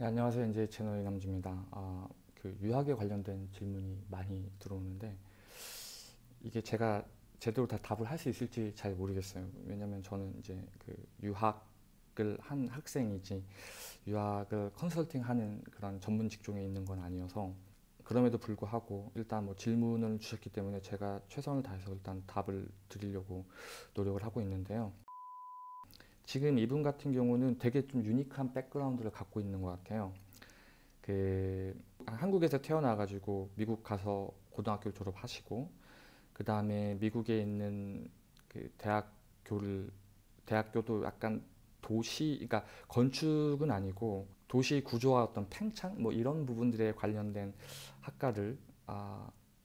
네, 안녕하세요. 이제 채널 이남주입니다. 그 유학에 관련된 질문이 많이 들어오는데 이게 제가 제대로 다 답을 할 수 있을지 잘 모르겠어요. 왜냐면 저는 이제 그 유학을 한 학생이지 유학을 컨설팅하는 그런 전문 직종에 있는 건 아니어서 그럼에도 불구하고 일단 뭐 질문을 주셨기 때문에 제가 최선을 다해서 일단 답을 드리려고 노력을 하고 있는데요. 지금 이분 같은 경우는 되게 좀 유니크한 백그라운드를 갖고 있는 것 같아요. 그 한국에서 태어나가지고 미국 가서 고등학교를 졸업하시고 그 다음에 미국에 있는 그 대학교도 약간 도시, 그러니까 건축은 아니고 도시 구조와 어떤 팽창 뭐 이런 부분들에 관련된 학과를 아,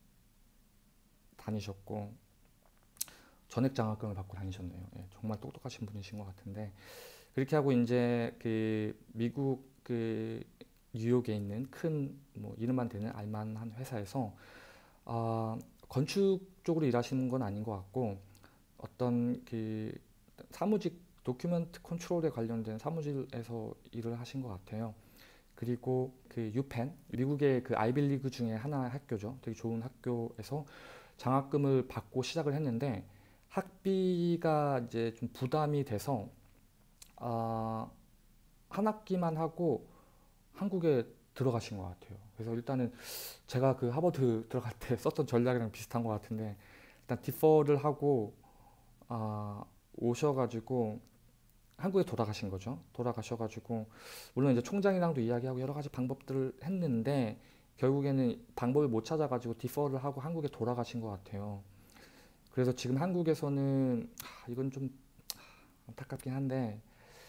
다니셨고 전액 장학금을 받고 다니셨네요. 예, 정말 똑똑하신 분이신 것 같은데 그렇게 하고 이제 그 미국 그 뉴욕에 있는 큰 뭐 이름만 되는 알만한 회사에서 아, 건축 쪽으로 일하시는 건 아닌 것 같고 어떤 그 사무직 도큐멘트 컨트롤에 관련된 사무실에서 일을 하신 것 같아요. 그리고 그 유펜 미국의 그 아이빌리그 중에 하나의 학교죠. 되게 좋은 학교에서 장학금을 받고 시작을 했는데 학비가 이제 좀 부담이 돼서 아, 한 학기만 하고 한국에 들어가신 것 같아요. 그래서 일단은 제가 그 하버드 들어갈 때 썼던 전략이랑 비슷한 것 같은데 일단 디퍼를 하고 아, 오셔가지고 한국에 돌아가신 거죠. 돌아가셔가지고 물론 이제 총장이랑도 이야기하고 여러 가지 방법들을 했는데 결국에는 방법을 못 찾아가지고 디퍼를 하고 한국에 돌아가신 것 같아요. 그래서 지금 한국에서는 이건 좀 안타깝긴 한데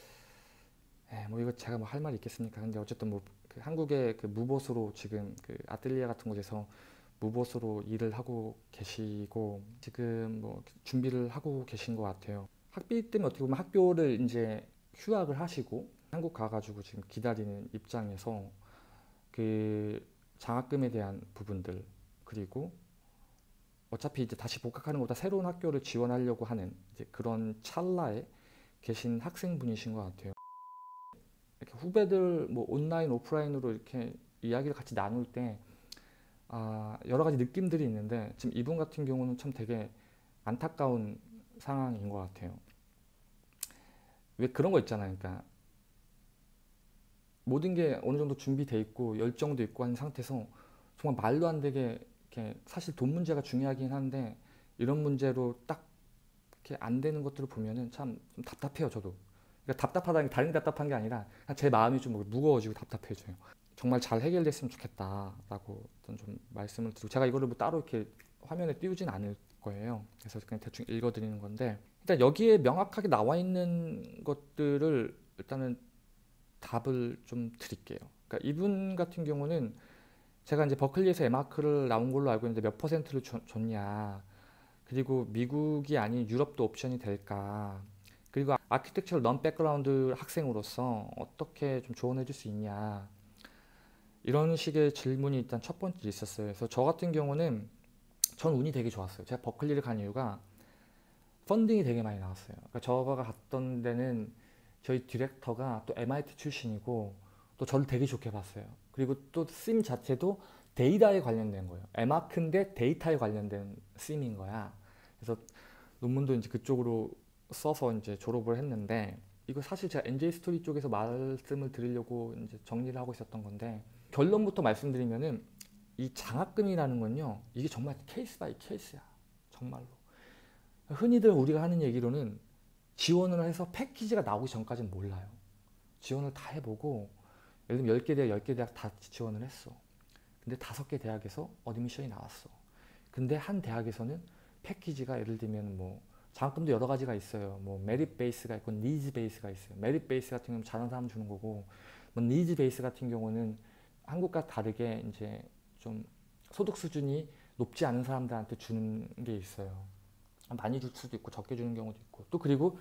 뭐 이거 제가 뭐 할 말이 있겠습니까? 근데 어쨌든 뭐그 한국의 그 무보수로 지금 그 아틀리에 같은 곳에서 무보수로 일을 하고 계시고 지금 뭐 준비를 하고 계신 것 같아요. 학비 때문에 어떻게 보면 학교를 이제 휴학을 하시고 한국 가가지고 지금 기다리는 입장에서 그 장학금에 대한 부분들 그리고 어차피 이제 다시 복학하는 것보다 새로운 학교를 지원하려고 하는 이제 그런 찰나에 계신 학생분이신 것 같아요. 이렇게 후배들 뭐 온라인 오프라인으로 이렇게 이야기를 같이 나눌 때 여러 가지 느낌들이 있는데 지금 이분 같은 경우는 참 되게 안타까운 상황인 것 같아요. 왜 그런 거 있잖아요. 그러니까 모든 게 어느 정도 준비돼 있고 열정도 있고 한 상태에서 정말 말도 안 되게 이렇게 사실 돈 문제가 중요하긴 한데 이런 문제로 딱 이렇게 안 되는 것들을 보면은 참 좀 답답해요. 저도. 그러니까 답답하다는 게 다른 게 답답한 게 아니라 그냥 제 마음이 좀 무거워지고 답답해져요. 정말 잘 해결됐으면 좋겠다라고 좀 말씀을 드리고 제가 이거를 뭐 따로 이렇게 화면에 띄우진 않을 거예요. 그래서 그냥 대충 읽어드리는 건데 일단 여기에 명확하게 나와 있는 것들을 일단은 답을 좀 드릴게요. 그러니까 이분 같은 경우는 제가 이제 버클리에서 에마크를 나온 걸로 알고 있는데 몇 퍼센트를 줬냐. 그리고 미국이 아닌 유럽도 옵션이 될까. 그리고 아키텍처럴 넌 백그라운드 학생으로서 어떻게 좀 조언해 줄 수 있냐. 이런 식의 질문이 일단 첫 번째 있었어요. 그래서 저 같은 경우는 전 운이 되게 좋았어요. 제가 버클리를 간 이유가 펀딩이 되게 많이 나왔어요. 그러니까 저가 갔던 데는 저희 디렉터가 또 MIT 출신이고 또 저를 되게 좋게 봤어요. 그리고 또 심 자체도 데이터에 관련된 거예요. 에마크인데 데이터에 관련된 심인 거야. 그래서 논문도 이제 그쪽으로 써서 이제 졸업을 했는데 이거 사실 제가 NJ 스토리 쪽에서 말씀을 드리려고 이제 정리를 하고 있었던 건데 결론부터 말씀드리면은 이 장학금이라는 건요 이게 정말 케이스 바이 케이스야 정말로 흔히들 우리가 하는 얘기로는 지원을 해서 패키지가 나오기 전까지는 몰라요. 지원을 다 해보고 예를 들면 10개 대학, 10개 대학 다 지원을 했어. 근데 5개 대학에서 어드미션이 나왔어. 근데 한 대학에서는 패키지가 예를 들면 뭐 장학금도 여러 가지가 있어요. 뭐 메릿 베이스가 있고 니즈 베이스가 있어요. 메릿 베이스 같은 경우는 잘하는 사람 주는 거고 뭐 니즈 베이스 같은 경우는 한국과 다르게 이제 좀 소득 수준이 높지 않은 사람들한테 주는 게 있어요. 많이 줄 수도 있고 적게 주는 경우도 있고 또 그리고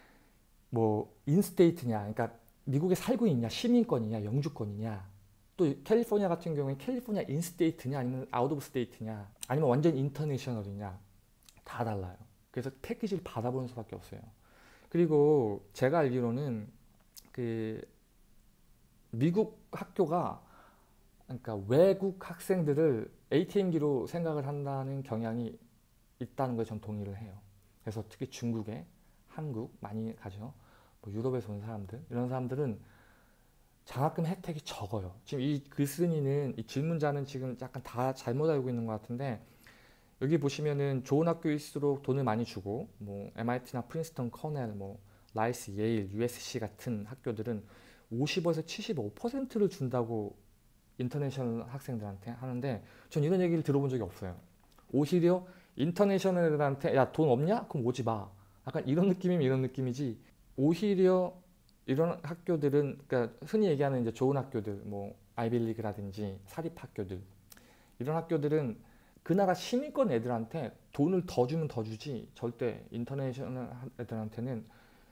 뭐 인스테이트냐 그러니까 미국에 살고 있냐 시민권이냐 영주권이냐 또 캘리포니아 같은 경우에 캘리포니아 인스테이트냐 아니면 아웃 오브 스테이트냐 아니면 완전 인터내셔널이냐 다 달라요. 그래서 패키지를 받아보는 수밖에 없어요. 그리고 제가 알기로는 그 미국 학교가 그러니까 외국 학생들을 ATM기로 생각을 한다는 경향이 있다는 거에 전 동의를 해요. 그래서 특히 중국에 한국 많이 가죠. 뭐 유럽에서 온 사람들 이런 사람들은 장학금 혜택이 적어요. 지금 이 글쓴이는 이 질문자는 지금 약간 다 잘못 알고 있는 것 같은데 여기 보시면은 좋은 학교일수록 돈을 많이 주고 뭐 MIT나 프린스턴, 커넬, 뭐 라이스, 예일, USC 같은 학교들은 50에서 75%를 준다고 인터내셔널 학생들한테 하는데 전 이런 얘기를 들어본 적이 없어요. 오히려 인터내셔널들한테 야, 돈 없냐? 그럼 오지 마. 약간 이런 느낌이면 이런 느낌이지. 오히려 이런 학교들은 그러니까 흔히 얘기하는 이제 좋은 학교들 뭐 아이빌리그라든지 사립 학교들 이런 학교들은 그 나라 시민권 애들한테 돈을 더 주면 더 주지 절대 인터내셔널 애들한테는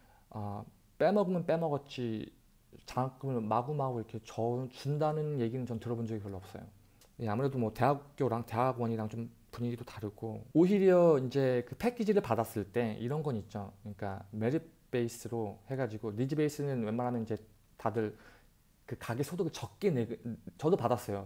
빼먹으면 빼먹었지 장학금을 마구마구 이렇게 준다는 얘기는 전 들어본 적이 별로 없어요. 예, 아무래도 뭐 대학교랑 대학원이랑 좀 분위기도 다르고 오히려 이제 그 패키지를 받았을 때 이런 건 있죠. 그러니까 메rit 베이스로 해가지고 니즈 베이스는 웬만하면 이제 다들 그 가계 소득을 적게 저도 받았어요.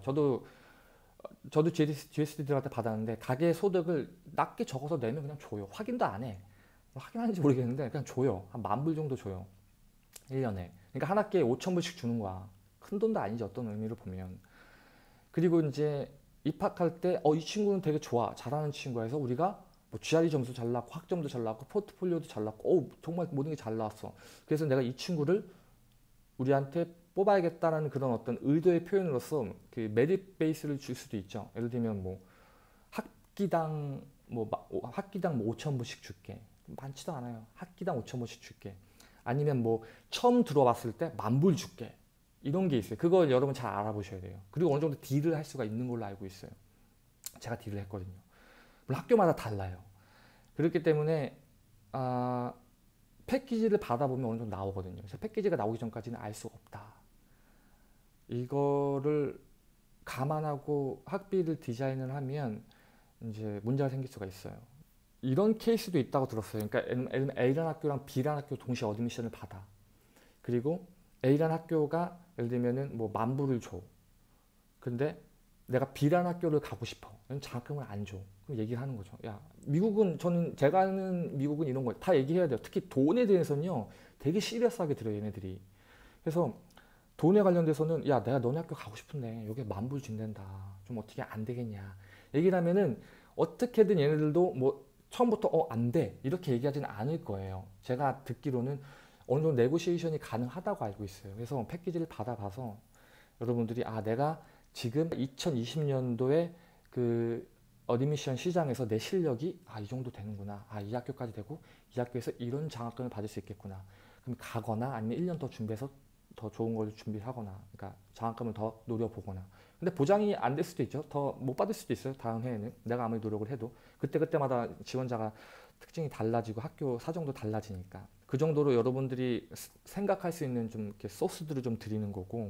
저도 GSD들한테 받았는데 가계 소득을 낮게 적어서 내면 그냥 줘요. 확인도 안 해. 확인하는지 모르겠는데 그냥 줘요. 한 10,000불 정도 줘요. 1년에. 그러니까 한 학기에 5,000불씩 주는 거야. 큰 돈도 아니지 어떤 의미로 보면. 그리고 이제 입학할 때 이 친구는 되게 좋아. 잘하는 친구야 해서 우리가 뭐 GRE 점수 잘 나왔고 학점도 잘 나왔고 포트폴리오도 잘 나왔고 정말 모든 게 잘 나왔어. 그래서 내가 이 친구를 우리한테 뽑아야겠다라는 그런 어떤 의도의 표현으로서 그 메rit 베이스를 줄 수도 있죠. 예를 들면 뭐 학기당 학기당 뭐 5,000불씩 줄게. 많지도 않아요. 학기당 5,000불씩 줄게. 아니면 뭐 처음 들어왔을 때 10,000불 줄게. 이런 게 있어요. 그걸 여러분 잘 알아보셔야 돼요. 그리고 어느 정도 딜을 할 수가 있는 걸로 알고 있어요. 제가 딜을 했거든요. 물론 학교마다 달라요. 그렇기 때문에 패키지를 받아보면 어느 정도 나오거든요. 그래서 패키지가 나오기 전까지는 알 수가 없다. 이거를 감안하고 학비를 디자인을 하면 이제 문제가 생길 수가 있어요. 이런 케이스도 있다고 들었어요. 그러니까 A라는 학교랑 B라는 학교 동시에 어드미션을 받아. 그리고 A라는 학교가 예를 들면은 뭐 10,000불을 줘. 근데 내가 B라는 학교를 가고 싶어. 장학금을 안 줘. 그럼 얘기를 하는 거죠. 야, 미국은 제가 아는 미국은 이런 거 다 얘기해야 돼요. 특히 돈에 대해서는요. 되게 시리어스하게 들어요, 얘네들이. 그래서 돈에 관련돼서는 야, 내가 너네 학교 가고 싶은데 여기 10,000불 준댄다. 좀 어떻게 안 되겠냐. 얘기를 하면은 어떻게든 얘네들도 뭐 처음부터 안 돼. 이렇게 얘기하지는 않을 거예요. 제가 듣기로는 어느 정도 네고시에이션이 가능하다고 알고 있어요. 그래서 패키지를 받아봐서 여러분들이 내가 지금 2020년도에 그 어드미션 시장에서 내 실력이 이 정도 되는구나. 이 학교까지 되고 이 학교에서 이런 장학금을 받을 수 있겠구나. 그럼 가거나 아니면 1년 더 준비해서 더 좋은 걸 준비를 하거나 그러니까 장학금을 더 노려보거나 근데 보장이 안 될 수도 있죠. 더 못 받을 수도 있어요. 다음 해에는 내가 아무리 노력을 해도 그때마다 지원자가 특징이 달라지고 학교 사정도 달라지니까 그 정도로 여러분들이 생각할 수 있는 좀 이렇게 소스들을 좀 드리는 거고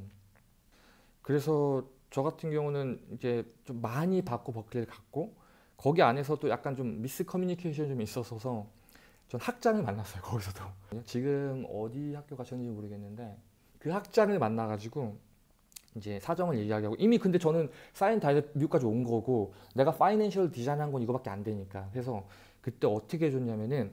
그래서 저 같은 경우는 이제 좀 많이 받고 버클리를 갔고 거기 안에서도 약간 좀 미스 커뮤니케이션이 좀 있어서 전 학장을 만났어요. 거기서도 지금 어디 학교 가셨는지 모르겠는데 그 학장을 만나가지고 이제 사정을 얘기하고 이미 근데 저는 사인 다 해서 미국까지 온 거고 내가 파이낸셜 디자인한 건 이거밖에 안 되니까 그래서 그때 어떻게 해줬냐면은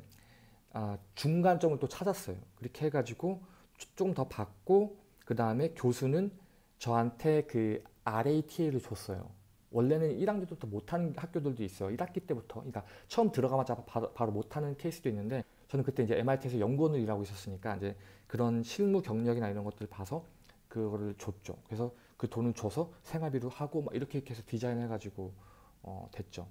중간점을 또 찾았어요. 그렇게 해가지고 좀 더 받고 그 다음에 교수는 저한테 그 RATA를 줬어요. 원래는 1학년 때부터 못하는 학교들도 있어요. 1학기 때부터. 그러니까 처음 들어가자마자 바로 못하는 케이스도 있는데 저는 그때 이제 MIT에서 연구원을 일하고 있었으니까 이제 그런 실무 경력이나 이런 것들 봐서 그거를 줬죠. 그래서 그 돈을 줘서 생활비로 하고 막 이렇게 해서 디자인해가지고 됐죠.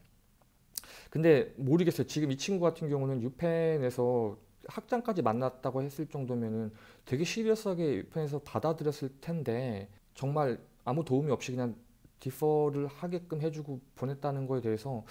근데 모르겠어요. 지금 이 친구 같은 경우는 유펜에서 학장까지 만났다고 했을 정도면은 되게 시리어스하게 유펜에서 받아들였을 텐데 정말 아무 도움이 없이 그냥 디퍼를 하게끔 해주고 보냈다는 거에 대해서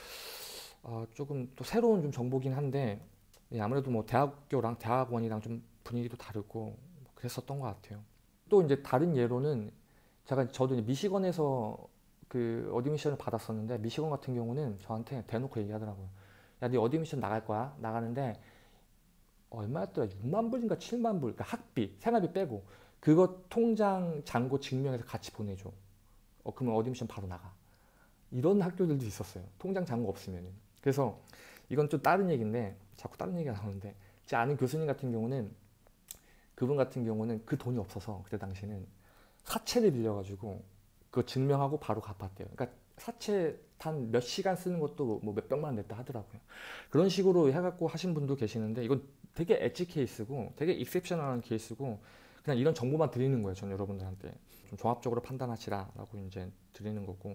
조금 또 새로운 좀 정보긴 한데 아무래도 뭐 대학교랑 대학원이랑 좀 분위기도 다르고 그랬었던 것 같아요. 또 이제 다른 예로는 저도 이제 미시건에서 그 어드미션을 받았었는데 미시건 같은 경우는 저한테 대놓고 얘기하더라고요. 야, 네 어드미션 나갈 거야. 나가는데 얼마였더라? 6만 불인가 7만 불. 그러니까 학비, 생활비 빼고. 그거 통장 잔고 증명해서 같이 보내줘. 그러면 어드미션 바로 나가. 이런 학교들도 있었어요. 통장 잔고 없으면은. 그래서 이건 좀 다른 얘기인데 자꾸 다른 얘기가 나오는데 제 아는 교수님 같은 경우는 그분 같은 경우는 그 돈이 없어서 그때 당시에는 사채를 빌려가지고 그거 증명하고 바로 갚았대요. 그러니까 사채 단 몇 시간 쓰는 것도 뭐 몇백만 원 냈다 하더라고요. 그런 식으로 해갖고 하신 분도 계시는데 이건 되게 엣지 케이스고 되게 익셉셔널한 케이스고 그냥 이런 정보만 드리는 거예요. 저는 여러분들한테 좀 종합적으로 판단하시라라고 이제 드리는 거고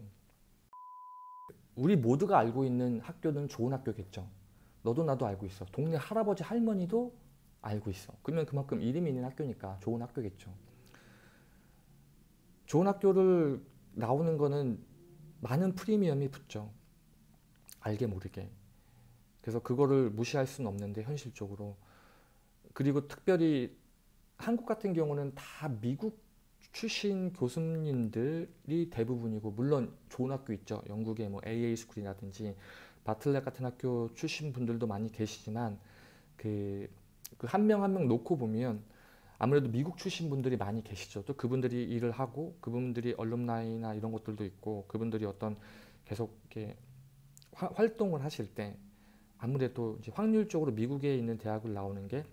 우리 모두가 알고 있는 학교는 좋은 학교겠죠. 너도 나도 알고 있어. 동네 할아버지 할머니도 알고 있어. 그러면 그만큼 이름이 있는 학교니까 좋은 학교겠죠. 좋은 학교를 나오는 거는 많은 프리미엄이 붙죠. 알게 모르게. 그래서 그거를 무시할 수는 없는데 현실적으로. 그리고 특별히 한국 같은 경우는 다 미국 출신 교수님들이 대부분이고 물론 좋은 학교 있죠. 영국의 뭐 AA 스쿨이라든지 바틀렛 같은 학교 출신 분들도 많이 계시지만 그 한 명 한 명 놓고 보면 아무래도 미국 출신 분들이 많이 계시죠. 또 그분들이 일을 하고 그분들이 얼룸나이나 이런 것들도 있고 그분들이 어떤 계속 이렇게 활동을 하실 때 아무래도 이제 확률적으로 미국에 있는 대학을 나오는 게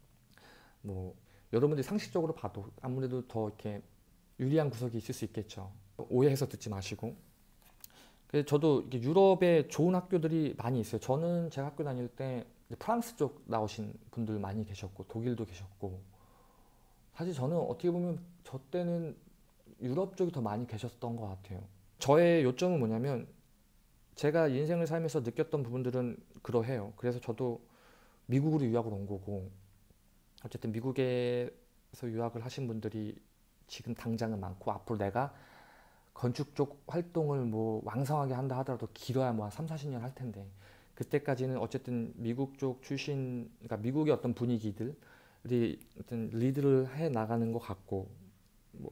뭐 여러분들이 상식적으로 봐도 아무래도 더 이렇게 유리한 구석이 있을 수 있겠죠. 오해해서 듣지 마시고. 그래서 저도 이렇게 유럽에 좋은 학교들이 많이 있어요. 저는 제가 학교 다닐 때 프랑스 쪽 나오신 분들 많이 계셨고 독일도 계셨고 사실 저는 어떻게 보면 저 때는 유럽 쪽이 더 많이 계셨던 것 같아요. 저의 요점은 뭐냐면 제가 인생을 살면서 느꼈던 부분들은 그러해요. 그래서 저도 미국으로 유학을 온 거고 어쨌든 미국에서 유학을 하신 분들이 지금 당장은 많고 앞으로 내가 건축 쪽 활동을 뭐 왕성하게 한다 하더라도 길어야 뭐 한 3, 40년 할 텐데 그때까지는 어쨌든 미국 쪽 출신 그러니까 미국의 어떤 분위기들이 어떤 리드를 해 나가는 것 같고 뭐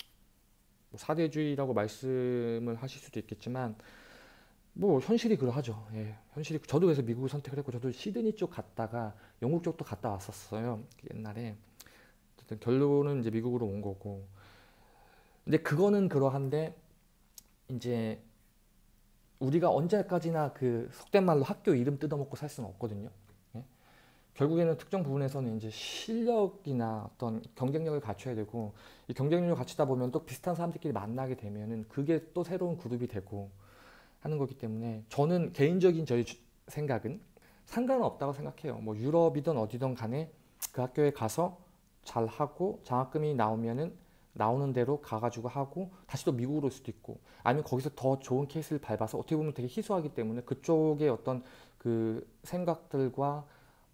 사대주의라고 말씀을 하실 수도 있겠지만 뭐 현실이 그러하죠. 예, 현실이 저도 그래서 미국을 선택을 했고 저도 시드니 쪽 갔다가 영국 쪽도 갔다 왔었어요. 옛날에. 어쨌든 결론은 이제 미국으로 온 거고. 근데 그거는 그러한데 이제 우리가 언제까지나 그 속된 말로 학교 이름 뜯어먹고 살 수는 없거든요. 예? 결국에는 특정 부분에서는 이제 실력이나 어떤 경쟁력을 갖춰야 되고 이 경쟁력을 갖추다 보면 또 비슷한 사람들끼리 만나게 되면은 그게 또 새로운 그룹이 되고 하는 거기 때문에 저는 개인적인 저희 생각은 상관은 없다고 생각해요. 뭐 유럽이든 어디든 간에 그 학교에 가서 잘 하고 장학금이 나오면은 나오는 대로 가가지고 하고 다시 또 미국으로 올 수도 있고 아니면 거기서 더 좋은 케이스를 밟아서 어떻게 보면 되게 희소하기 때문에 그쪽의 어떤 그 생각들과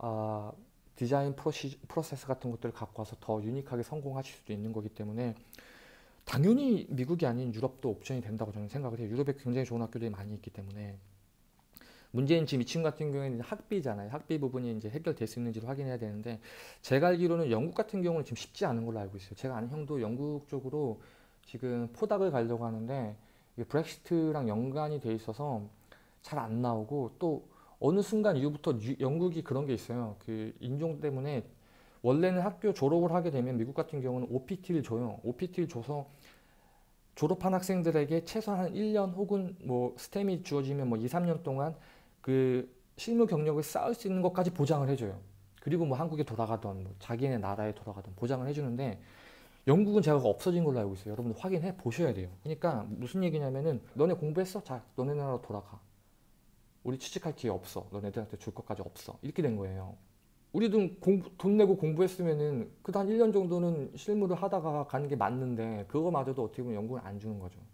디자인 프로세스 같은 것들을 갖고 와서 더 유니크하게 성공하실 수도 있는 거기 때문에 당연히 미국이 아닌 유럽도 옵션이 된다고 저는 생각을 해요. 유럽에 굉장히 좋은 학교들이 많이 있기 때문에 문제는 지금 이 친구 같은 경우에는 학비잖아요. 학비 부분이 이제 해결될 수 있는지를 확인해야 되는데 제가 알기로는 영국 같은 경우는 지금 쉽지 않은 걸로 알고 있어요. 제가 아는 형도 영국 쪽으로 지금 포닥을 가려고 하는데 이게 브렉시트랑 연관이 돼 있어서 잘 안 나오고 또 어느 순간 이후부터 영국이 그런 게 있어요. 그 인종 때문에 원래는 학교 졸업을 하게 되면 미국 같은 경우는 OPT를 줘요. OPT를 줘서 졸업한 학생들에게 최소한 한 1년 혹은 뭐 스템이 주어지면 뭐 2, 3년 동안 그 실무 경력을 쌓을 수 있는 것까지 보장을 해줘요. 그리고 뭐 한국에 돌아가던 뭐 자기네 나라에 돌아가던 보장을 해주는데 영국은 제가 없어진 걸로 알고 있어요. 여러분들 확인해 보셔야 돼요. 그러니까 무슨 얘기냐면은 너네 공부했어? 자, 너네 나라로 돌아가. 우리 취직할 기회 없어. 너네들한테 줄 것까지 없어. 이렇게 된 거예요. 우리도 돈 내고 공부했으면은 그 한 1년 정도는 실무를 하다가 가는 게 맞는데 그거마저도 어떻게 보면 연구는 안 주는 거죠.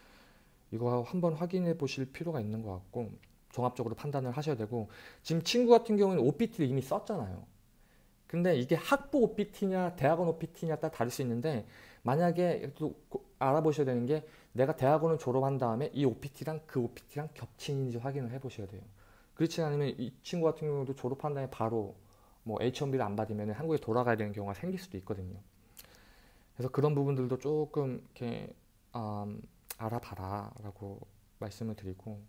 이거 한번 확인해 보실 필요가 있는 것 같고 종합적으로 판단을 하셔야 되고 지금 친구 같은 경우는 OPT를 이미 썼잖아요. 근데 이게 학부 OPT냐 대학원 OPT냐 따라 다를 수 있는데 만약에 또 알아보셔야 되는 게 내가 대학원을 졸업한 다음에 이 OPT랑 그 OPT랑 겹치는지 확인을 해 보셔야 돼요. 그렇지 않으면 이 친구 같은 경우도 졸업한 다음에 바로 뭐 H1B를 안 받으면 한국에 돌아가야 되는 경우가 생길 수도 있거든요. 그래서 그런 부분들도 조금 이렇게 알아봐라 라고 말씀을 드리고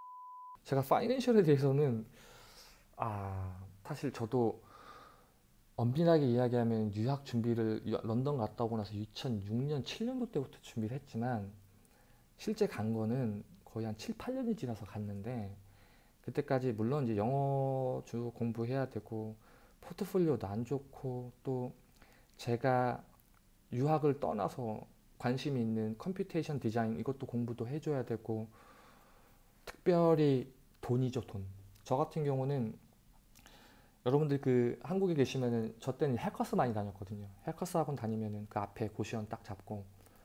제가 파이낸셜에 대해서는 사실 저도 엄밀하게 이야기하면 유학 준비를 런던 갔다 오고 나서 2006년, 7년도 때부터 준비를 했지만 실제 간 거는 거의 한 7, 8년이 지나서 갔는데 그때까지 물론 이제 영어 주 공부해야 되고 포트폴리오도 안 좋고 또 제가 유학을 떠나서 관심이 있는 컴퓨테이션 디자인 이것도 공부도 해줘야 되고 특별히 돈이죠, 돈. 저 같은 경우는 여러분들 그 한국에 계시면은 저 때는 해커스 많이 다녔거든요. 해커스 학원 다니면은 그 앞에 고시원 딱 잡고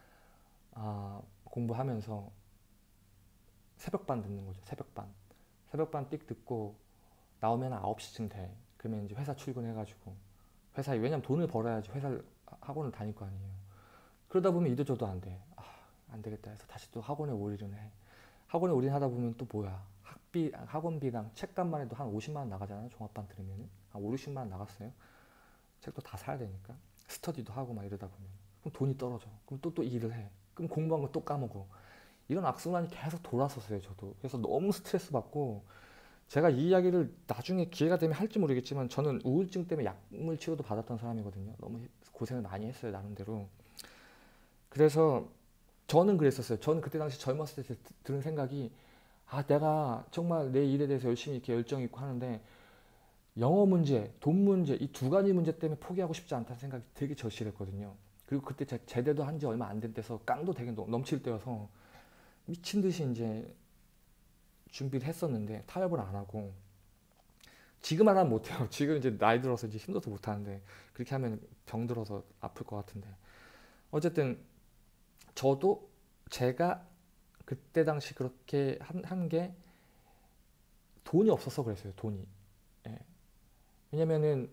공부하면서 새벽반 듣는 거죠. 새벽반. 새벽반 띡 듣고 나오면 9시쯤 돼. 그러면 이제 회사 출근해가지고 회사에 왜냐면 돈을 벌어야지 회사를 학원을 다닐 거 아니에요. 그러다 보면 이도 저도 안 돼. 안 되겠다 해서 다시 또 학원에 올인을 해. 학원에 올인하다 보면 또 뭐야? 학비, 학원비랑 책값만 해도 한 50만 원 나가잖아요. 종합반 들으면은 한 5, 60만 원 나갔어요. 책도 다 사야 되니까 스터디도 하고 막 이러다 보면 그럼 돈이 떨어져. 그럼 또 일을 해. 그럼 공부한 거 또 까먹어. 이런 악순환이 계속 돌았었어요. 저도. 그래서 너무 스트레스 받고 제가 이 이야기를 나중에 기회가 되면 할지 모르겠지만 저는 우울증 때문에 약물 치료도 받았던 사람이거든요. 너무 고생을 많이 했어요. 나름대로. 그래서 저는 그랬었어요. 저는 그때 당시 젊었을 때 드는 생각이 내가 정말 내 일에 대해서 열심히 이렇게 열정 있고 하는데 영어 문제, 돈 문제 이 두 가지 문제 때문에 포기하고 싶지 않다는 생각이 되게 절실했거든요. 그리고 그때 제대도 한 지 얼마 안 된 때서 깡도 되게 넘칠 때여서 미친 듯이 이제 준비를 했었는데 타협을 안 하고 지금 하면 못해요. 지금 이제 나이 들어서 이제 힘들어서 못하는데 그렇게 하면 병 들어서 아플 것 같은데 어쨌든 저도 제가 그때 당시 그렇게 한 게 돈이 없어서 그랬어요. 돈이. 예. 왜냐면은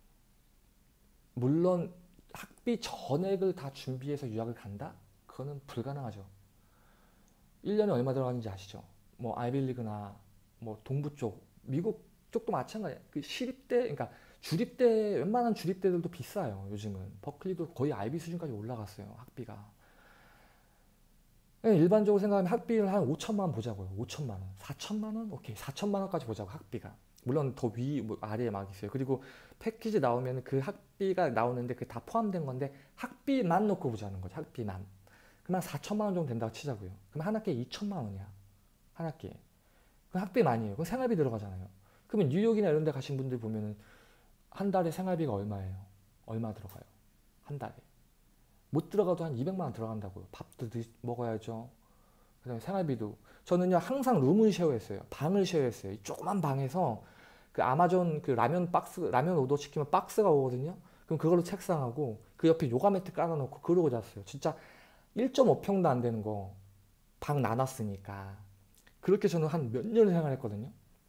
물론 학비 전액을 다 준비해서 유학을 간다? 그거는 불가능하죠. 1년에 얼마 들어가는지 아시죠? 뭐 아이빌리그나 뭐 동부 쪽, 미국 쪽도 마찬가지예요. 그 시립대, 그러니까 주립대, 웬만한 주립대들도 비싸요. 요즘은. 버클리도 거의 아이비 수준까지 올라갔어요. 학비가. 일반적으로 생각하면 학비를 한 5천만 원 보자고요. 5천만 원. 4천만 원? 오케이. 4천만 원까지 보자고 학비가. 물론 더 뭐 아래에 막 있어요. 그리고 패키지 나오면 그 학비가 나오는데 그게 다 포함된 건데 학비만 놓고 보자는 거죠. 학비만. 그럼 한 4천만 원 정도 된다고 치자고요. 그럼 한 학기에 2천만 원이야. 한 학기에. 그 학비 많이 해요. 그럼 생활비 들어가잖아요. 그러면 뉴욕이나 이런 데 가신 분들 보면은 한 달에 생활비가 얼마예요? 얼마 들어가요? 한 달에. 못 들어가도 한 200만 원 들어간다고요. 밥도 먹어야죠. 그다음에 생활비도. 저는요 항상 룸을 쉐어했어요. 방을 쉐어했어요. 이 조그만 방에서 그 아마존 그 라면 박스 라면 오더 시키면 박스가 오거든요. 그럼 그걸로 책상하고 그 옆에 요가 매트 깔아놓고 그러고 잤어요. 진짜 1.5평도 안 되는 거 방 나눴으니까 그렇게 저는 한 몇 년을 생활했거든요.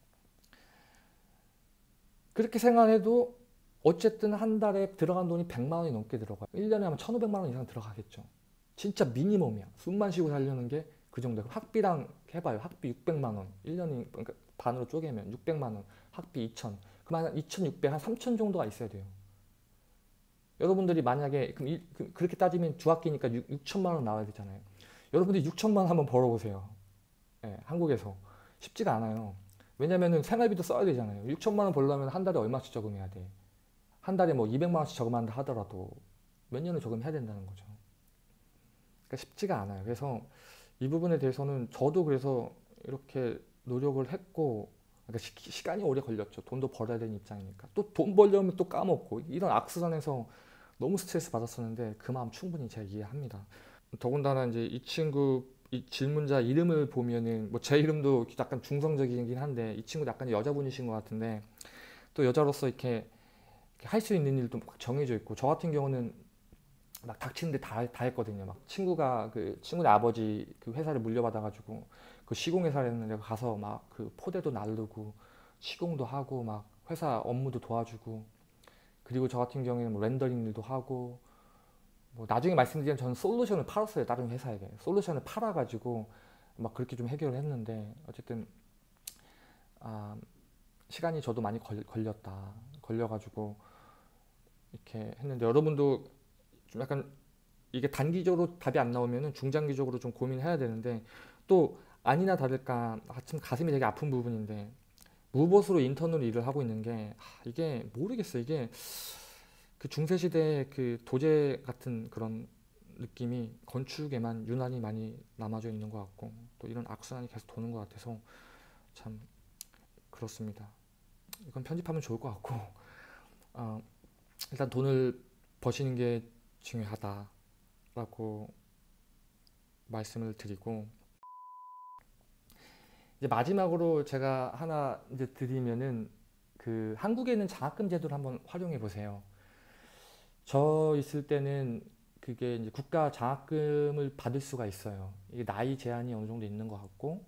그렇게 생활해도 어쨌든 한 달에 들어간 돈이 100만 원이 넘게 들어가요. 1년에 하면 1,500만 원 이상 들어가겠죠. 진짜 미니멈이야. 숨만 쉬고 살려는 게 그 정도예요. 학비랑 해봐요. 학비 600만 원. 1년이 그러니까 반으로 쪼개면 600만 원. 학비 2천. 그럼 한 2,600, 한 3천 정도가 있어야 돼요. 여러분들이 만약에 그렇게 따지면 두 학기니까 6천만 원 나와야 되잖아요. 여러분들이 6천만 원 한번 벌어보세요. 예, 한국에서. 쉽지가 않아요. 왜냐면은 생활비도 써야 되잖아요. 6천만 원 벌려면 한 달에 얼마씩 저금해야 돼. 한 달에 뭐 200만 원씩 저금한다 하더라도 몇 년을 저금해야 된다는 거죠. 그러니까 쉽지가 않아요. 그래서 이 부분에 대해서는 저도 그래서 이렇게 노력을 했고 그러니까 시간이 오래 걸렸죠. 돈도 벌어야 되는 입장이니까. 또 돈 벌려면 또 까먹고 이런 악순환에서 너무 스트레스 받았었는데 그 마음 충분히 제가 이해합니다. 더군다나 이제 이 친구 이 질문자 이름을 보면은 뭐 제 이름도 약간 중성적이긴 한데 이 친구 약간 여자분이신 것 같은데 또 여자로서 이렇게 할 수 있는 일도 막 정해져 있고 저 같은 경우는 막 닥치는데 다 했거든요. 막 친구가 그 친구네 아버지 그 회사를 물려받아가지고 그 시공회사였는데 가서 막 그 포대도 나르고 시공도 하고 막 회사 업무도 도와주고 그리고 저 같은 경우에는 뭐 렌더링 일도 하고 뭐 나중에 말씀드리면 저는 솔루션을 팔았어요. 다른 회사에게 솔루션을 팔아가지고 막 그렇게 좀 해결을 했는데 어쨌든 아, 시간이 저도 많이 걸렸다. 걸려가지고 이렇게 했는데 여러분도 좀 약간 이게 단기적으로 답이 안 나오면은 중장기적으로 좀 고민해야 되는데 또 아니나 다를까 참 가슴이 되게 아픈 부분인데 무보수로 인턴으로 일을 하고 있는 게 이게 모르겠어요. 이게 그 중세시대의 그 도제 같은 그런 느낌이 건축에만 유난히 많이 남아져 있는 것 같고 또 이런 악순환이 계속 도는 것 같아서 참 그렇습니다. 이건 편집하면 좋을 것 같고 어, 일단 돈을 버시는 게 중요하다라고 말씀을 드리고 이제 마지막으로 제가 하나 이제 드리면은 그 한국에 있는 장학금 제도를 한번 활용해 보세요. 저 있을 때는 그게 이제 국가 장학금을 받을 수가 있어요. 이게 나이 제한이 어느 정도 있는 것 같고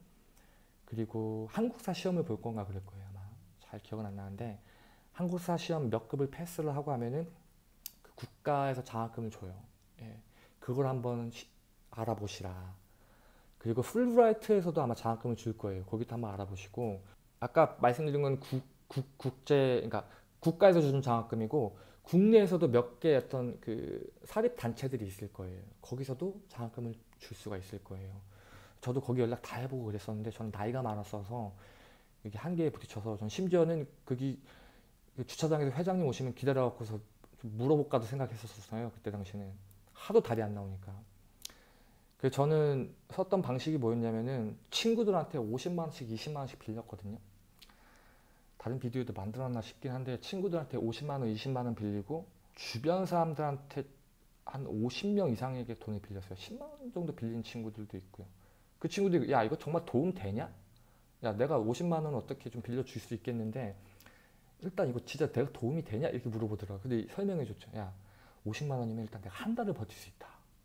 그리고 한국사 시험을 볼 건가 그럴 거예요 아마. 잘 기억은 안 나는데 한국사 시험 몇 급을 패스를 하고 하면은 그 국가에서 장학금을 줘요. 예. 그걸 한번 알아보시라. 그리고 풀브라이트에서도 아마 장학금을 줄 거예요. 거기도 한번 알아보시고 아까 말씀드린 건 국제 그러니까 국가에서 주는 장학금이고 국내에서도 몇 개 어떤 그 사립 단체들이 있을 거예요. 거기서도 장학금을 줄 수가 있을 거예요. 저도 거기 연락 다 해보고 그랬었는데 저는 나이가 많았어서 이게 한계에 부딪혀서 전 심지어는 거기 그 주차장에서 회장님 오시면 기다려갖고서 물어볼까도 생각했었어요. 그때 당시에는 하도 답이 안 나오니까. 그래서 저는 썼던 방식이 뭐였냐면은 친구들한테 50만 원씩 20만 원씩 빌렸거든요. 다른 비디오도 만들었나 싶긴 한데 친구들한테 50만 원 20만 원 빌리고 주변 사람들한테 한 50명 이상에게 돈을 빌렸어요. 10만 원 정도 빌린 친구들도 있고요. 그 친구들이 야 이거 정말 도움 되냐? 야 내가 50만 원 어떻게 좀 빌려줄 수 있겠는데 일단 이거 진짜 내가 도움이 되냐? 이렇게 물어보더라고요. 근데 설명해 줬죠. 야 50만 원이면 일단 내가 한 달을 버틸 수 있다.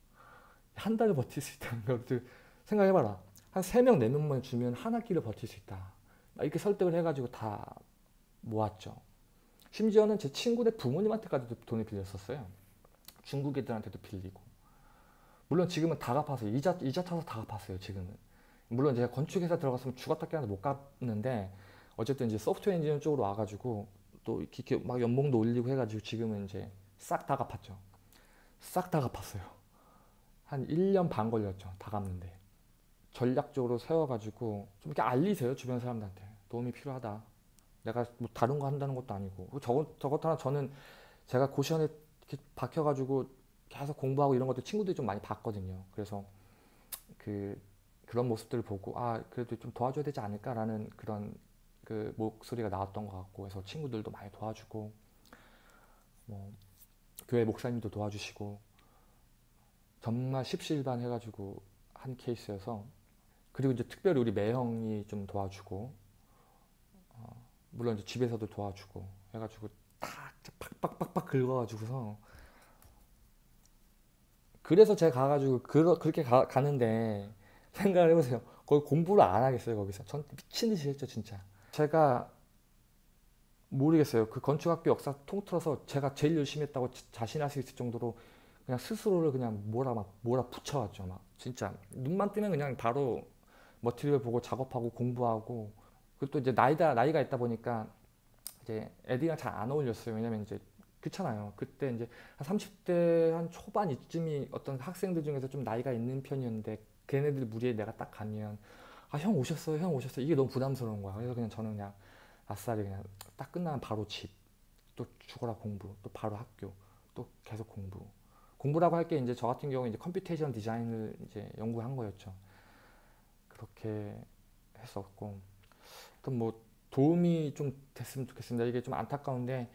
한 달을 버틸 수 있다는 것들 생각해봐라. 한 3명, 4명만 주면 한 학기를 버틸 수 있다. 이렇게 설득을 해가지고 다 모았죠. 심지어는 제 친구들 부모님한테까지도 돈을 빌렸었어요. 중국 애들한테도 빌리고. 물론 지금은 다 갚았어요. 이자 타서 다 갚았어요. 지금은. 물론 제가 건축회사 들어갔으면 죽었다 깨어나도 못 갚는데 어쨌든 이제 소프트웨어 엔지니어 쪽으로 와가지고 또 이렇게 막 연봉도 올리고 해가지고 지금은 이제 싹 다 갚았죠. 싹 다 갚았어요. 한 1년 반 걸렸죠. 다 갚는데. 전략적으로 세워가지고 좀 이렇게 알리세요. 주변 사람들한테. 도움이 필요하다. 내가 뭐 다른 거 한다는 것도 아니고. 저것 하나 저는 제가 고시원에 이렇게 박혀가지고 계속 공부하고 이런 것도 친구들이 좀 많이 봤거든요. 그래서 그런 모습들을 보고 아 그래도 좀 도와줘야 되지 않을까라는 그런 그 목소리가 나왔던 것 같고 해서 친구들도 많이 도와주고 뭐 교회 목사님도 도와주시고 정말 십시일반 해가지고 한 케이스여서 그리고 이제 특별히 우리 매형이 좀 도와주고 물론 이제 집에서도 도와주고 해가지고 딱 팍팍팍팍 긁어가지고서 그래서 제가 가가지고 그렇게 가는데 생각을 해보세요. 거기 공부를 안 하겠어요 거기서. 전 미친 듯이 했죠 진짜. 제가 모르겠어요. 그 건축학교 역사 통틀어서 제가 제일 열심히 했다고 자신할 수 있을 정도로 그냥 스스로를 그냥 몰아붙여왔죠. 막 진짜 눈만 뜨면 그냥 바로 머티리얼 보고 작업하고 공부하고 그리고 또 이제 나이가 있다 보니까 이제 애들이랑 잘 안 어울렸어요. 왜냐면 이제 그렇잖아요. 그때 이제 한 30대 한 초반 이쯤이 어떤 학생들 중에서 좀 나이가 있는 편이었는데 걔네들 무리에 내가 딱 가면 아 형 오셨어요 형 오셨어요 이게 너무 부담스러운 거야. 그래서 그냥 저는 그냥 아싸리 그냥 딱 끝나면 바로 집 또 죽어라 공부 또 바로 학교 또 계속 공부라고 할 게 이제 저 같은 경우에 이제 컴퓨테이션 디자인을 이제 연구한 거였죠. 그렇게 했었고 또 뭐 도움이 좀 됐으면 좋겠습니다. 이게 좀 안타까운데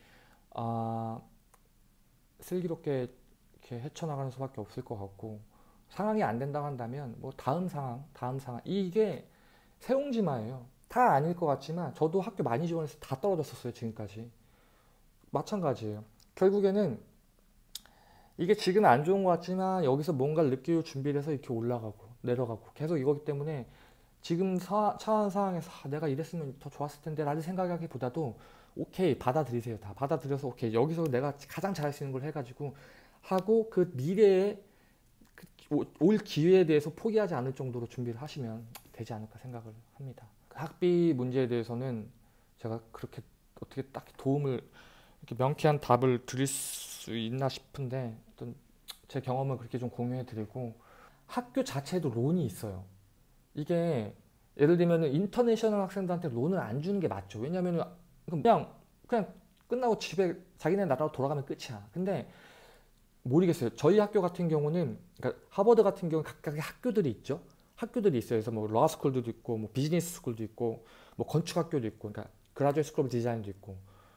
슬기롭게 이렇게 헤쳐나가는 수밖에 없을 것 같고 상황이 안 된다고 한다면 뭐 다음 상황 이게 세옹지마예요. 다 아닐 것 같지만 저도 학교 많이 지원해서 다 떨어졌었어요. 지금까지 마찬가지예요. 결국에는 이게 지금 안 좋은 것 같지만 여기서 뭔가를 느끼고 준비를 해서 이렇게 올라가고 내려가고 계속 이거기 때문에 지금 처한 상황에서 내가 이랬으면 더 좋았을 텐데 라는 생각하기보다도 오케이 받아들이세요. 다 받아들여서 오케이 여기서 내가 가장 잘할 수 있는 걸 해가지고 하고 그 미래에 올 기회에 대해서 포기하지 않을 정도로 준비를 하시면 되지 않을까 생각을 합니다. 학비 문제에 대해서는 제가 그렇게 어떻게 딱히 도움을 이렇게 명쾌한 답을 드릴 수 있나 싶은데 어떤 제 경험을 그렇게 좀 공유해 드리고 학교 자체에도 론이 있어요. 이게 예를 들면 인터내셔널 학생들한테 론을 안 주는 게 맞죠. 왜냐하면 그냥 끝나고 집에 자기네 나라로 돌아가면 끝이야. 근데 모르겠어요. 저희 학교 같은 경우는, 그러니까 하버드 같은 경우는 각각의 학교들이 있죠. 학교들이 있어요. 그래서 뭐 로아스쿨도 있고, 뭐 비즈니스 스쿨도 있고, 뭐 건축학교도 있고, 그러니까 그라듀에이트 스쿨 오브 디자인도 있고,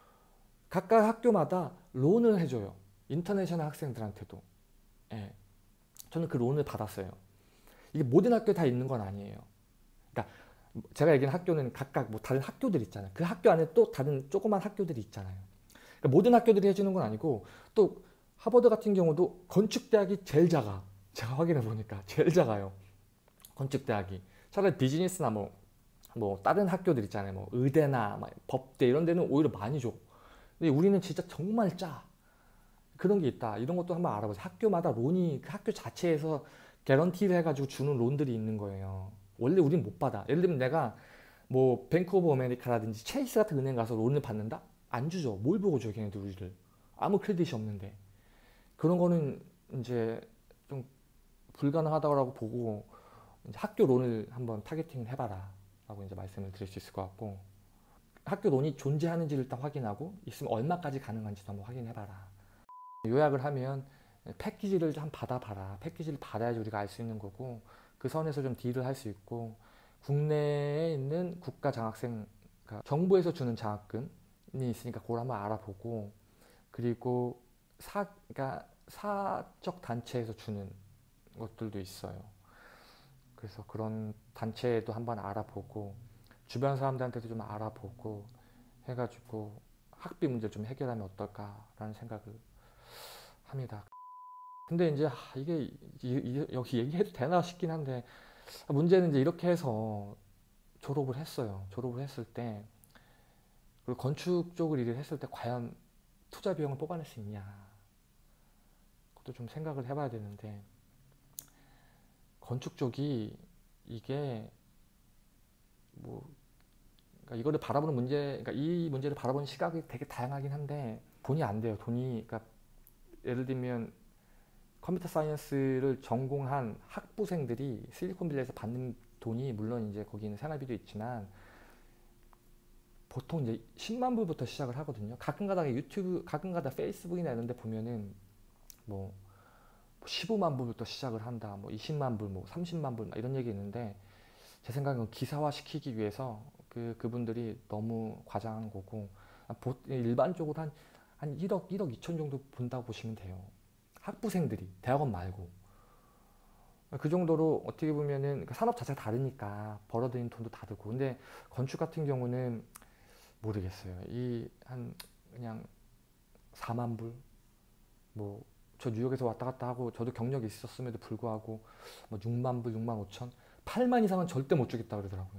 각각 학교마다 론을 해줘요. 인터내셔널 학생들한테도. 예. 저는 그 론을 받았어요. 이게 모든 학교에 다 있는 건 아니에요. 그러니까 제가 얘기하는 학교는 각각 뭐 다른 학교들 있잖아요. 그 학교 안에 또 다른 조그만 학교들이 있잖아요. 그러니까 모든 학교들이 해주는 건 아니고, 또 하버드 같은 경우도 건축대학이 제일 작아. 제가 확인해 보니까 제일 작아요. 건축대학이. 차라리 비즈니스나 뭐 다른 학교들 있잖아요. 뭐 의대나 막 법대 이런 데는 오히려 많이 줘. 근데 우리는 진짜 정말 짜. 그런 게 있다. 이런 것도 한번 알아보세요. 학교마다 론이 그 학교 자체에서 개런티를 해가지고 주는 론들이 있는 거예요. 원래 우린 못 받아. 예를 들면 내가 뭐 뱅크 오브 아메리카라든지 체이스 같은 은행 가서 론을 받는다? 안 주죠. 뭘 보고 줘, 걔네들 우리를. 아무 크레딧이 없는데. 그런 거는 이제 좀 불가능하다고 보고 이제 학교 론을 한번 타겟팅을 해봐라 라고 이제 말씀을 드릴 수 있을 것 같고, 학교 론이 존재하는지를 일단 확인하고 있으면 얼마까지 가능한지도 한번 확인해봐라. 요약을 하면 패키지를 좀 받아봐라. 패키지를 받아야지 우리가 알 수 있는 거고, 그 선에서 좀 딜을 할 수 있고, 국내에 있는 국가 장학생, 그러니까 정부에서 주는 장학금이 있으니까 그걸 한번 알아보고, 그리고 그러니까 사적 단체에서 주는 것들도 있어요. 그래서 그런 단체도 한번 알아보고, 주변 사람들한테도 좀 알아보고 해가지고 학비 문제를 좀 해결하면 어떨까라는 생각을 합니다. 근데 이제 이게 여기 얘기해도 되나 싶긴 한데, 문제는 이제 이렇게 해서 졸업을 했어요. 졸업을 했을 때, 그리고 건축 쪽을 일을 했을 때 과연 투자 비용을 뽑아낼 수 있냐, 그것도 좀 생각을 해봐야 되는데, 건축 쪽이 이게 뭐, 그러니까 이거를 바라보는 문제, 그러니까 이 문제를 바라보는 시각이 되게 다양하긴 한데, 돈이 안 돼요. 돈이, 그러니까 예를 들면 컴퓨터 사이언스를 전공한 학부생들이 실리콘밸리에서 받는 돈이, 물론 이제 거기는 생활비도 있지만 보통 이제 10만 불부터 시작을 하거든요. 가끔가다 유튜브, 가끔가다 페이스북이나 이런 데 보면은 뭐 15만 불부터 시작을 한다, 뭐 20만 불, 뭐 30만 불 이런 얘기 있는데, 제 생각은 기사화 시키기 위해서 그분들이 너무 과장한 거고, 일반적으로 한 1억, 1억 2천 정도 본다고 보시면 돼요. 학부생들이, 대학원 말고. 그 정도로 어떻게 보면은 산업 자체가 다르니까 벌어들이는 돈도 다르고. 근데 건축 같은 경우는 모르겠어요. 그냥 4만 불? 뭐, 저 뉴욕에서 왔다 갔다 하고 저도 경력이 있었음에도 불구하고 뭐 6만 불, 6만 5천? 8만 이상은 절대 못 주겠다 그러더라고요.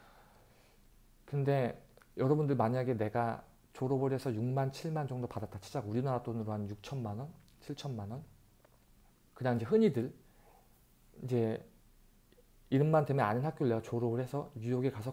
근데 여러분들 만약에 내가 졸업을 해서 6만, 7만 정도 받았다 치자. 우리나라 돈으로 한 6천만 원? 7천만 원? 그냥 이제 흔히들 이제 이름만 되면 아는 학교를 내가 졸업을 해서 뉴욕에 가서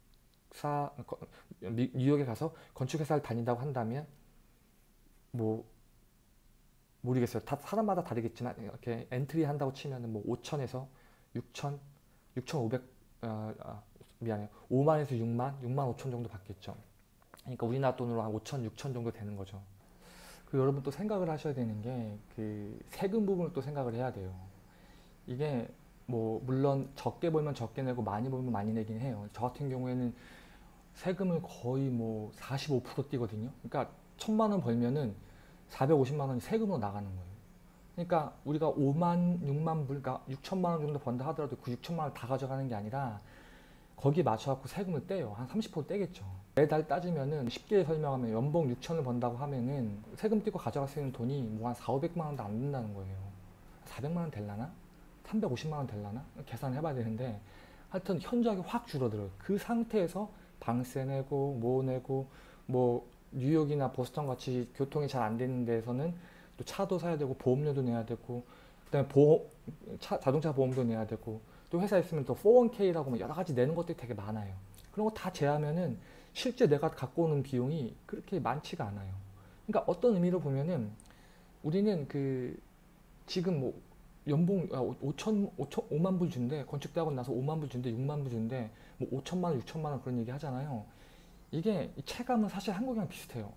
뉴욕에 가서 건축회사를 다닌다고 한다면, 뭐 모르겠어요. 다 사람마다 다르겠지만 이렇게 엔트리 한다고 치면은 뭐 5천에서 6천, 6,500, 미안해요. 5만에서 6만, 6만 5천 정도 받겠죠. 그러니까 우리나라 돈으로 한 5천, 6천 정도 되는 거죠. 그리고 여러분 또 생각을 하셔야 되는 게 그 세금 부분을 또 생각을 해야 돼요. 이게 뭐 물론 적게 벌면 적게 내고 많이 벌면 많이 내긴 해요. 저 같은 경우에는 세금을 거의 뭐 45% 띄거든요. 그러니까 1,000만 원 벌면은 450만 원이 세금으로 나가는 거예요. 그러니까 우리가 5만, 6만 불, 그러니까 6천만 원 정도 번다 하더라도 그 6천만 원을 다 가져가는 게 아니라 거기에 맞춰갖고 세금을 떼요. 한 30% 떼겠죠. 매달 따지면은 쉽게 설명하면 연봉 6천을 번다고 하면은 세금 떼고 가져갈 수 있는 돈이 뭐 한 4, 500만 원도 안 된다는 거예요. 400만 원 될라나? 350만 원 될라나? 계산해봐야 되는데, 하여튼 현저하게 확 줄어들어요. 그 상태에서 방세 내고 뭐 내고, 뭐 뉴욕이나 보스턴 같이 교통이 잘 안 되는 데에서는 또 차도 사야 되고 보험료도 내야 되고, 그다음에 자동차 보험도 내야 되고, 또 회사 있으면 또 401k라고 여러 가지 내는 것들이 되게 많아요. 그런 거 다 제하면은 실제 내가 갖고 오는 비용이 그렇게 많지가 않아요. 그러니까 어떤 의미로 보면은 우리는 지금 뭐 연봉 5만 불 준대, 건축대학원 나서 5만 불 준대, 6만 불 준대, 뭐 5천만 원, 6천만 원 그런 얘기 하잖아요. 이게 체감은 사실 한국이랑 비슷해요.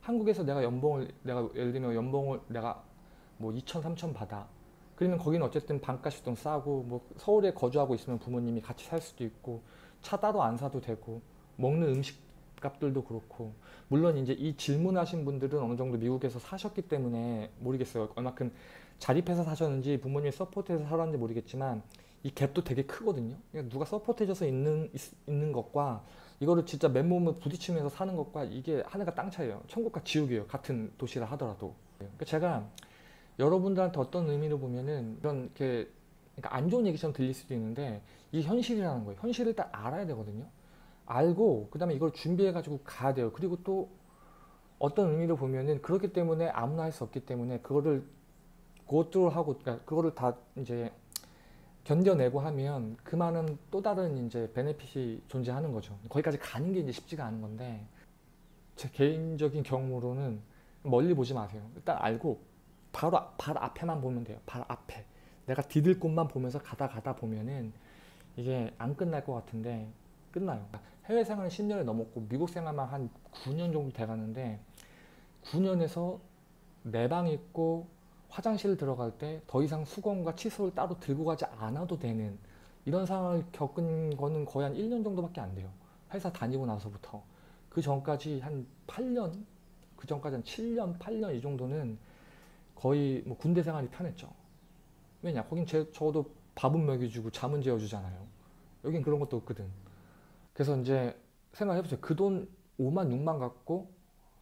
한국에서 내가 연봉을 내가 예를 들면 연봉을 내가 뭐 2천, 3천 받아. 그러면 거기는 어쨌든 반값이 좀 싸고 뭐 서울에 거주하고 있으면 부모님이 같이 살 수도 있고 차 따로 안 사도 되고 먹는 음식 값들도 그렇고 물론 이제 이 질문하신 분들은 어느 정도 미국에서 사셨기 때문에 모르겠어요. 얼마큼 자립해서 사셨는지 부모님이 서포트해서 살았는지 모르겠지만 이 갭도 되게 크거든요. 그러니까 누가 서포트해줘서 있는 것과 이거를 진짜 맨몸을 부딪히면서 사는 것과 이게 하늘과 땅 차이예요. 천국과 지옥이에요. 같은 도시라 하더라도. 그러니까 제가 여러분들한테 어떤 의미로 보면은 이런 이렇게 그러니까 안 좋은 얘기처럼 들릴 수도 있는데 이게 현실이라는 거예요. 현실을 딱 알아야 되거든요. 알고 그다음에 이걸 준비해 가지고 가야 돼요. 그리고 또 어떤 의미로 보면은 그렇기 때문에 아무나 할 수 없기 때문에 그거를 고투를 하고 그러니까 그거를 다 이제 견뎌내고 하면 그 많은 또 다른 이제 베네핏이 존재하는 거죠. 거기까지 가는 게 이제 쉽지가 않은 건데 제 개인적인 경험으로는 멀리 보지 마세요. 일단 알고 바로 앞에만 보면 돼요. 바로 앞에 내가 디딜 곳만 보면서 가다 보면은 이게 안 끝날 것 같은데 끝나요. 해외 생활은 10년이 넘었고 미국 생활만 한 9년 정도 돼가는데 9년에서 내 방 있고 화장실 들어갈 때 더 이상 수건과 칫솔을 따로 들고 가지 않아도 되는 이런 상황을 겪은 거는 거의 한 1년 정도밖에 안 돼요. 회사 다니고 나서부터. 그 전까지 한 8년, 그 전까지 한 7년, 8년 이 정도는 거의 뭐 군대 생활이 편했죠. 왜냐? 거긴 적어도 밥은 먹여주고 잠은 재워주잖아요. 여긴 그런 것도 없거든. 그래서 이제 생각해보세요. 그 돈 5만, 6만 갖고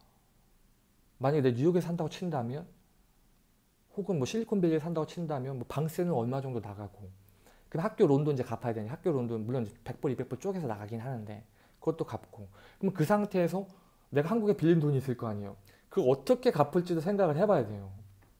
만약에 내 뉴욕에 산다고 친다면 혹은 뭐 실리콘밸리에 산다고 친다면 뭐 방세는 얼마 정도 나가고 그럼 학교 론도 이제 갚아야 되니 학교 론도 물론 100불, 200불 쪼개서 나가긴 하는데 그것도 갚고 그럼 그 상태에서 내가 한국에 빌린 돈이 있을 거 아니에요. 그거 어떻게 갚을지도 생각을 해봐야 돼요.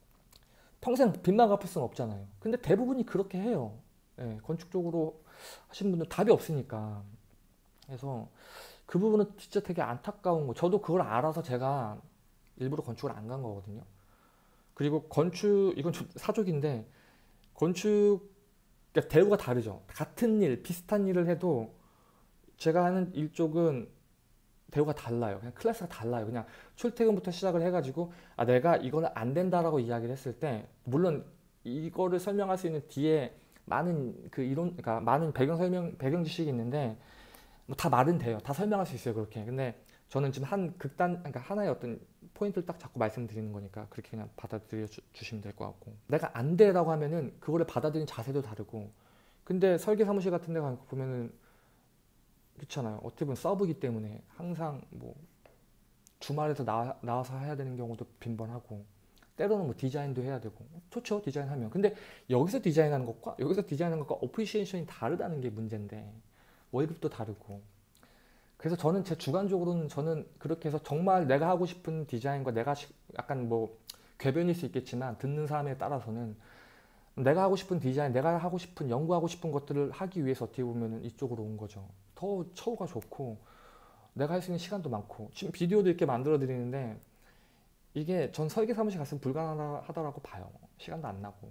평생 빚만 갚을 수는 없잖아요. 근데 대부분이 그렇게 해요. 예, 건축적으로 하신 분들 답이 없으니까. 그래서 그 부분은 진짜 되게 안타까운 거. 저도 그걸 알아서 제가 일부러 건축을 안 간 거거든요. 그리고 건축, 이건 좀 사족인데, 건축, 그러니까 대우가 다르죠. 같은 일, 비슷한 일을 해도 제가 하는 일 쪽은 대우가 달라요. 그냥 클래스가 달라요. 그냥 출퇴근부터 시작을 해가지고, 아, 내가 이거는 안 된다라고 이야기를 했을 때, 물론 이거를 설명할 수 있는 뒤에 많은 그 이론, 그러니까 많은 배경 지식이 있는데, 뭐 다 말은 돼요. 다 설명할 수 있어요. 그렇게. 근데 저는 지금 그러니까 하나의 어떤 포인트를 딱 잡고 말씀드리는 거니까 그렇게 그냥 받아들여 주시면 될 것 같고. 내가 안 돼라고 하면은 그거를 받아들이는 자세도 다르고. 근데 설계 사무실 같은 데 가서 보면은 그렇잖아요. 어떻게 보면 서브이기 때문에 항상 뭐 주말에서 나와서 해야 되는 경우도 빈번하고. 때로는 뭐 디자인도 해야 되고. 좋죠. 디자인하면. 근데 여기서 디자인하는 것과 여기서 디자인하는 것과 어프리시에이션이 다르다는 게 문제인데. 월급도 다르고. 그래서 저는 제 주관적으로는 저는 그렇게 해서 정말 내가 하고 싶은 디자인과 내가 약간 뭐 궤변일 수 있겠지만 듣는 사람에 따라서는 내가 하고 싶은 디자인, 내가 하고 싶은 연구하고 싶은 것들을 하기 위해서 어떻게 보면 이쪽으로 온 거죠. 더 처우가 좋고 내가 할 수 있는 시간도 많고 지금 비디오도 이렇게 만들어 드리는데 이게 전 설계 사무실 갔으면 불가능하다라고 봐요. 시간도 안 나고.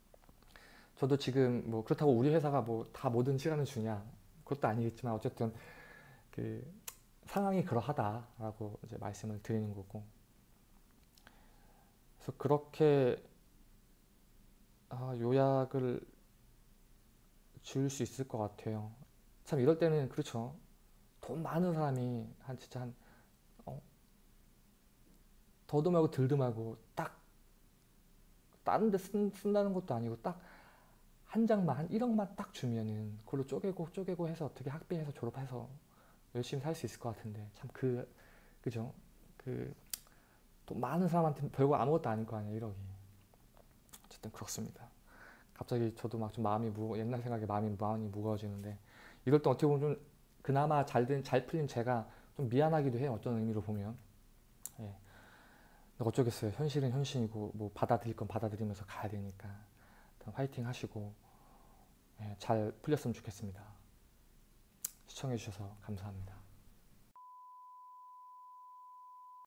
저도 지금 뭐 그렇다고 우리 회사가 뭐 다 모든 시간을 주냐 그것도 아니겠지만 어쨌든 그 상황이 그러하다라고 이제 말씀을 드리는 거고. 그래서 그렇게 요약을 지을 수 있을 것 같아요. 참 이럴 때는 그렇죠. 돈 많은 사람이 한 진짜 한 더도 말고 덜도 말고 딱 다른 데 쓴다는 것도 아니고 딱 한 장만 한 1억만 딱 주면은 그걸로 쪼개고 해서 어떻게 학비해서 졸업해서 열심히 살 수 있을 것 같은데 참 그죠? 그 또 많은 사람한테 별거 아무것도 아닐 거 아니에요 1억이. 어쨌든 그렇습니다. 갑자기 저도 막 좀 옛날 생각에 마음이 무거워지는데 이럴 때 어떻게 보면 좀 그나마 잘 풀린 제가 좀 미안하기도 해요. 어떤 의미로 보면. 예. 어쩌겠어요. 현실은 현실이고 뭐 받아들일 건 받아들이면서 가야 되니까 화이팅 하시고 예, 잘 풀렸으면 좋겠습니다. 시청해 주셔서 감사합니다.